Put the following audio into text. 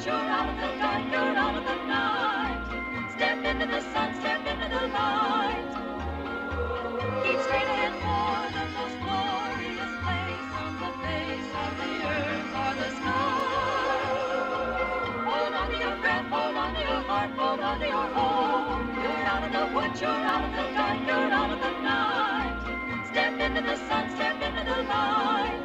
what you're out of the dark, you're out of the night. Step into the sun, step into the light. Keep straight ahead for the most glorious place on the face of the earth or the sky. Hold on to your breath, hold on to your heart, hold on to your home. You're out of the woods, you're out of the dark, you're out of the night. Step into the sun, step into the light.